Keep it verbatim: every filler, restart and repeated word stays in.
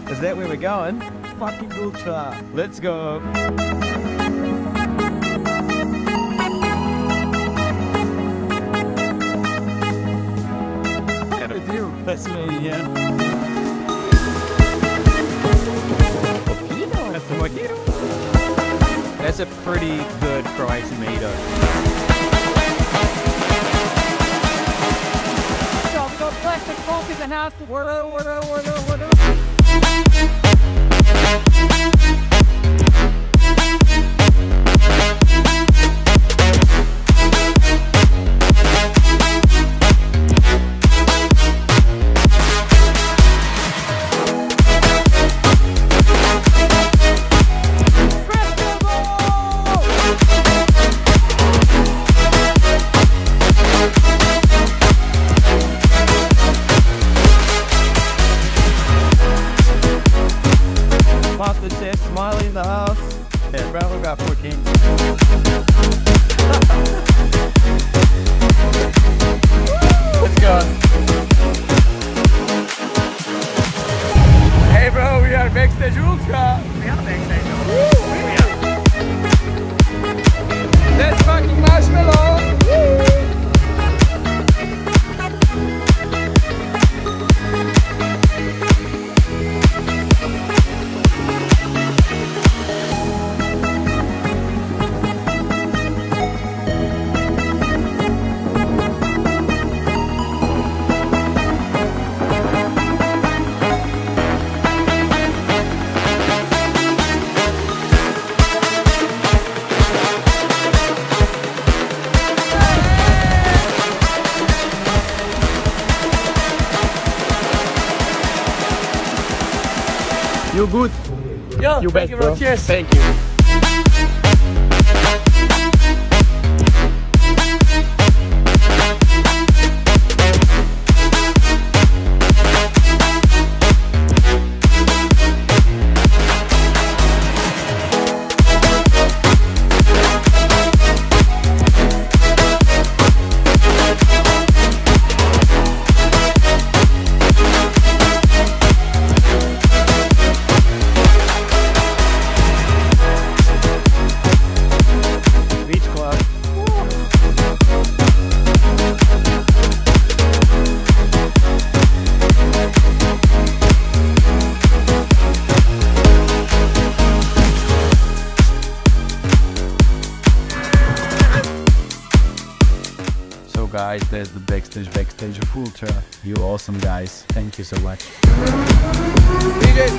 Is that where we're going? Fucking ultra. Let's go. With you. That's me, yeah. Mojito. That's a mojito. That's a pretty good Croatian mojito. So we got plastic coffee in the house. Wada, wada, wada, wada. Smiley in the house. Yeah, bro, we got fourteen. Let's go. Hey, bro, we are Backstage Ultra. We are Backstage Ultra. That's fucking marshmallow. You good? Yeah, you thank best, you, bro. Cheers. Thank you. Guys, there's the backstage backstage of Ultra. You awesome guys. Thank you so much. D J